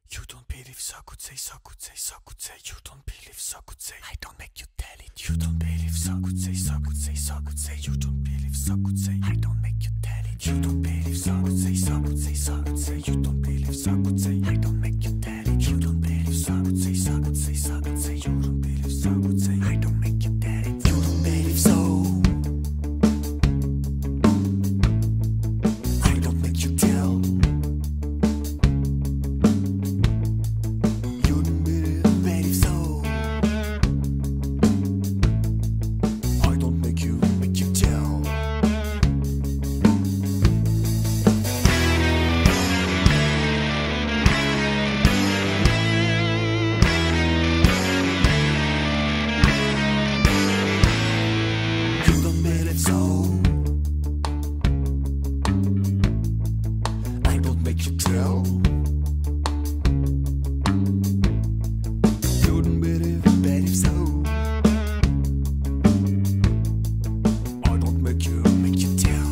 You don't believe so good say, so good say, so good say. You don't believe so good say. I don't make you tell it. You don't believe so good say, so good say, so good say. You don't believe so good say. I don't make you tell it. You don't believe so good say, so good say, so good say. You don't believe so good say. I don't make you tell it. You don't believe so good say, so good say, so good say. You don't believe so good say. I don't make you tell it. You don't believe so. I don't make you tell. You don't believe so. I don't make you tell. You don't believe so. I don't make you tell. You don't believe so. I don't make you tell.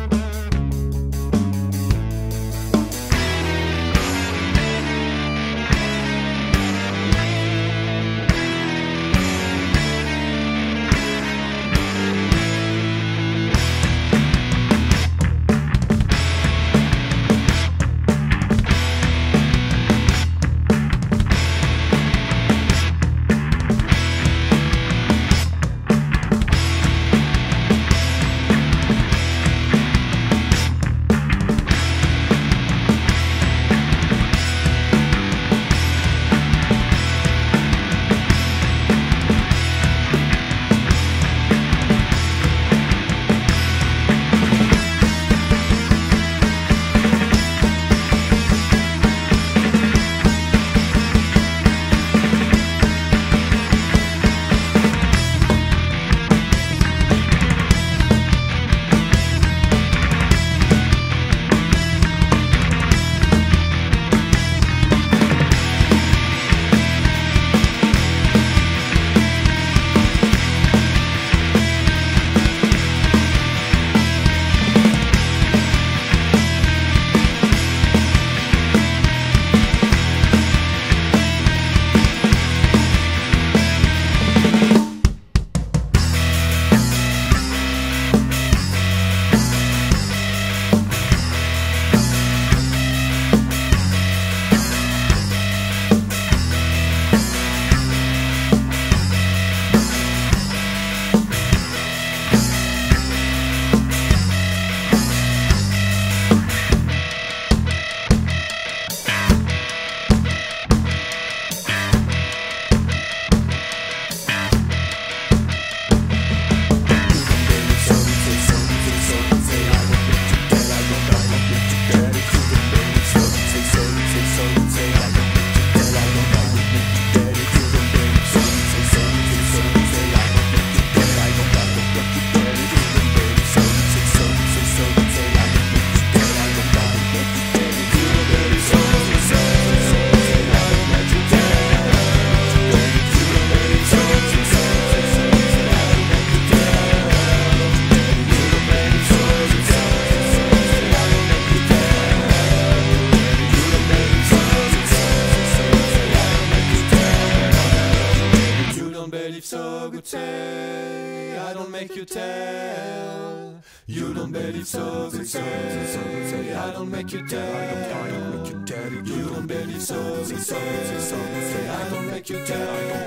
So good say, I don't make you tell. You don't believe so good say, I don't make you tell. You don't believe so good say, I don't make you tell.